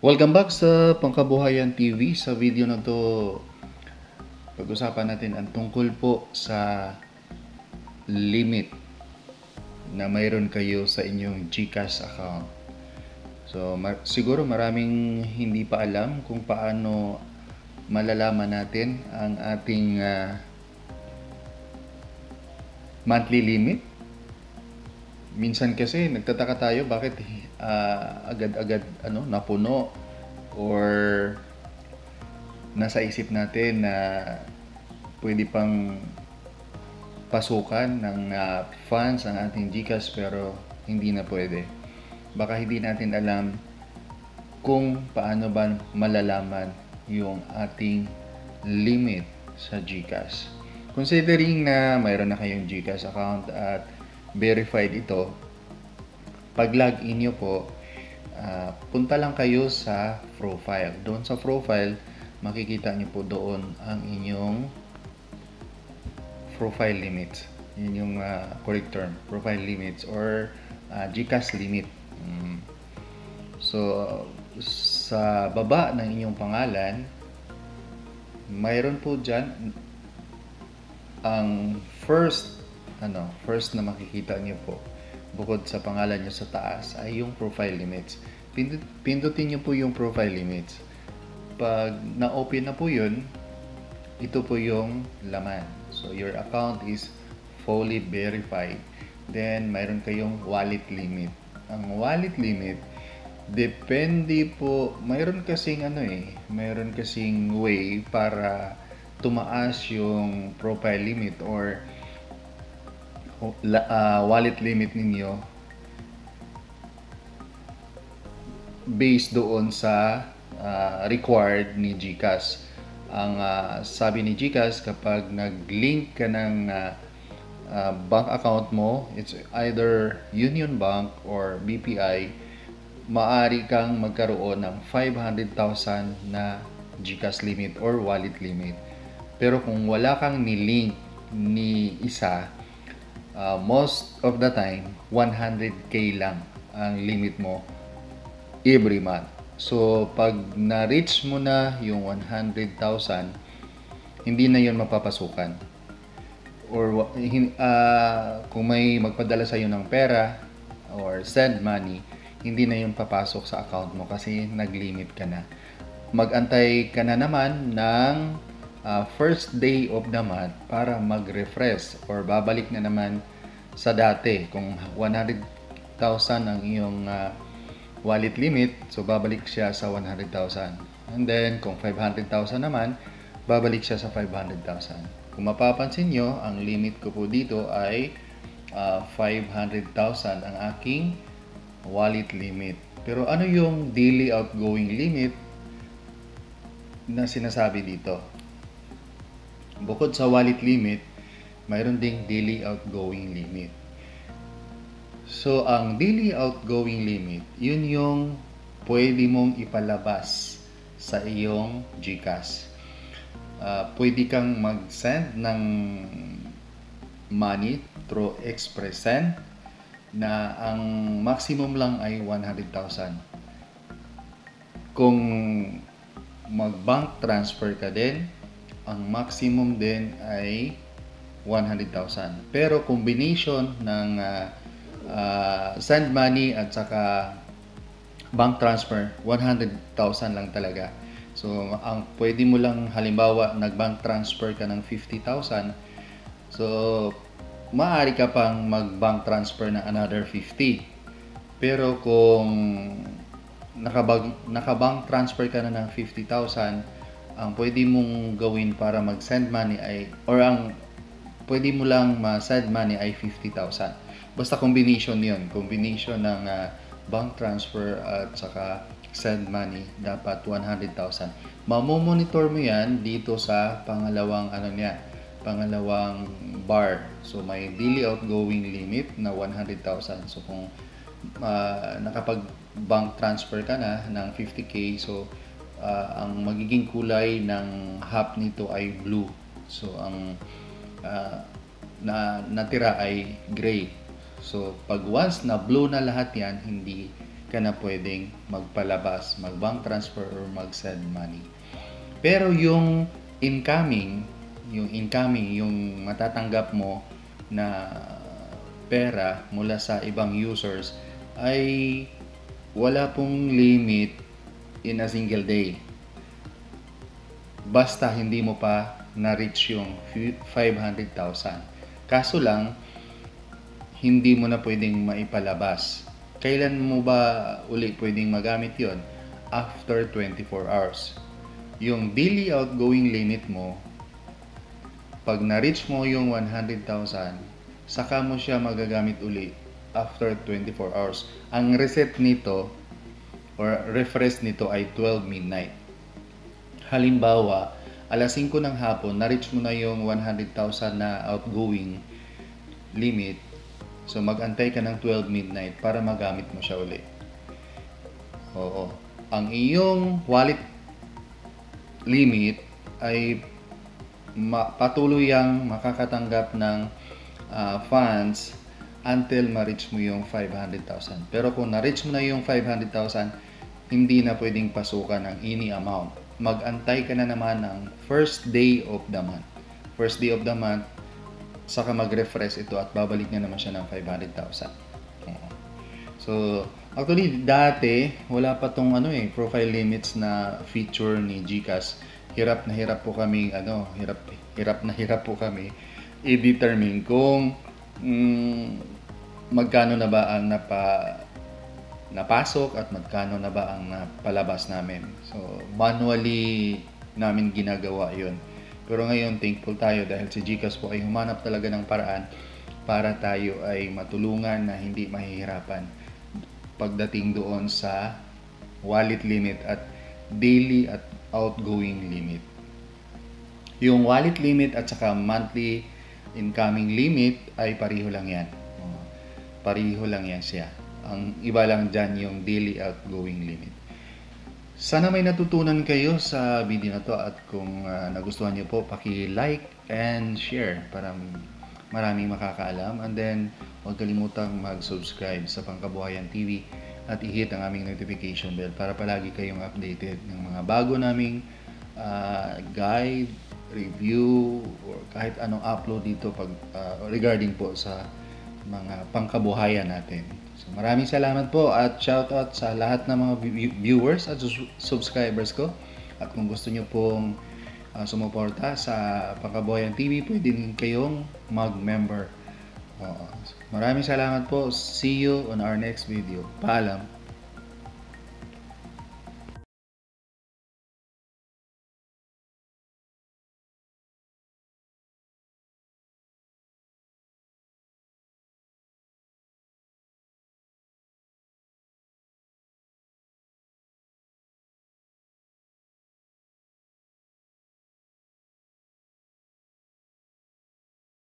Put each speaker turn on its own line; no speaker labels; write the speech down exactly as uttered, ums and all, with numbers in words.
Welcome back sa Pangkabuhayan T V. Sa video na to, pag-usapan natin ang tungkol po sa limit na mayroon kayo sa inyong GCash account. So, ma- siguro maraming hindi pa alam kung paano malalaman natin ang ating uh, monthly limit. Minsan kasi nagtataka tayo bakit uh, agad-agad ano napuno or nasa isip natin na pwede pang pasukan ng uh, funds ang ating GCash pero hindi na pwede. Baka hindi natin alam kung paano ba malalaman yung ating limit sa GCash. Considering na mayroon na kayong GCash account at verified ito, pag login nyo po, uh, punta lang kayo sa profile. Doon sa profile, makikita nyo po doon ang inyong profile limits. Yun yung uh, correct term, profile limits or uh, GCash limit. Mm. So, sa baba ng inyong pangalan, mayroon po dyan ang first ano, first na makikita niyo po bukod sa pangalan niyo sa taas ay yung profile limits. Pindut, pindutin niyo po yung profile limits. Pag na-open na po yun, ito po yung laman. So, your account is fully verified. Then, mayroon kayong wallet limit. Ang wallet limit, depende po, mayroon kasing ano eh, mayroon kasing way para tumaas yung profile limit or uh, wallet limit ninyo based doon sa uh, required ni GCash. Ang uh, sabi ni GCash, kapag nag-link ka ng uh, uh, bank account mo, it's either Union Bank or B P I, maaari kang magkaroon ng five hundred thousand na GCash limit or wallet limit. Pero kung wala kang ni-link ni isa, Uh, most of the time, one hundred K lang ang limit mo every month. So, pag na-reach mo na yung one hundred thousand, hindi na yun mapapasukan. Or uh, kung may magpadala sa'yo ng pera or send money, hindi na yun papasok sa account mo kasi nag-limit ka na. Mag-antay ka na naman ng Uh, first day of the month para mag-refresh or babalik na naman sa dati. Kung one hundred thousand ang iyong uh, wallet limit, so babalik siya sa one hundred thousand. And then, kung five hundred thousand naman, babalik siya sa five hundred thousand. Kung mapapansin nyo, ang limit ko po dito ay uh, five hundred thousand ang aking wallet limit. Pero ano yung daily outgoing limit na sinasabi dito? Bukod sa wallet limit, mayroon ding daily outgoing limit. So, ang daily outgoing limit, yun yung pwede mong ipalabas sa iyong GCash. Uh, pwede kang mag-send ng money through Express Send na ang maximum lang ay one hundred thousand. Kung mag-bank transfer ka din, ang maximum din ay one hundred thousand. Pero combination ng uh, uh, send money at saka bank transfer, one hundred thousand lang talaga. So, ang pwede mo lang, halimbawa, nag-bank transfer ka ng fifty thousand. So, maaari ka pang mag-bank transfer na another fifty. Pero kung nakabag, naka-bank transfer ka na ng fifty thousand, ang pwede mong gawin para mag-send money ay, or ang pwede mo lang ma-send money ay fifty thousand. Basta combination yun. Combination ng uh, bank transfer at saka send money, dapat one hundred thousand. Mamomonitor mo yan dito sa pangalawang ano niya, pangalawang bar. So, may daily outgoing limit na one hundred thousand. So, kung uh, nakapag-bank transfer ka na ng fifty K, so Uh, ang magiging kulay ng half nito ay blue. So, ang uh, na natira ay gray. So, pag once na blue na lahat yan, hindi ka na pwedeng magpalabas, mag-bank transfer or mag-send money. Pero yung incoming, yung incoming, yung matatanggap mo na pera mula sa ibang users ay wala pong limit in a single day. Basta hindi mo pa na-reach yung five hundred thousand. Kaso lang, hindi mo na pwedeng maipalabas. Kailan mo ba uli pwedeng magamit yon? After twenty-four hours. Yung daily outgoing limit mo, pag na-reach mo yung one hundred thousand, saka mo siya magagamit uli after twenty-four hours. Ang reset nito or refresh nito ay twelve midnight. Halimbawa, alas singko ng hapon, na-reach mo na yung one hundred thousand na outgoing limit. So, mag-antay ka ng twelve midnight para magamit mo siya uli. Oo. Ang iyong wallet limit ay ma- patuloy ang makakatanggap ng uh, funds until ma-reach mo yung five hundred thousand. Pero kung na-reach mo na yung five hundred thousand, hindi na pwedeng pasukan ng any amount. Mag-antay ka na naman ng first day of the month. First day of the month, saka mag-refresh ito at babalik na naman siya ng five hundred thousand. So, actually, dati, wala pa tong ano eh, profile limits na feature ni GCash. Hirap na hirap po kami, ano, hirap, hirap na hirap po kami i-determine kung mm, magkano na ba ang napa, napasok at magkano na ba ang napalabas namin. So, manually namin ginagawa yon. Pero ngayon, thankful tayo dahil si GCash po ay humanap talaga ng paraan para tayo ay matulungan na hindi mahihirapan pagdating doon sa wallet limit at daily at outgoing limit. Yung wallet limit at saka monthly incoming limit ay pareho lang yan. Pareho lang yan siya. Ang iba lang dyan yung daily outgoing limit. Sana may natutunan kayo sa video na to at kung uh, nagustuhan nyo po, paki-like and share para maraming makakaalam. And then, huwag kalimutang mag-subscribe sa Pangkabuhayan T V at i-hit ang aming notification bell para palagi kayong updated ng mga bago naming uh, guide, review, or kahit anong upload dito pag, uh, regarding po sa mga pangkabuhayan natin. So, maraming salamat po at shoutout sa lahat ng mga viewers at subscribers ko. At kung gusto nyo pong uh, sumuporta sa Pangkabuhayan T V, pwede din kayong mag-member. Uh, maraming salamat po. See you on our next video. Paalam.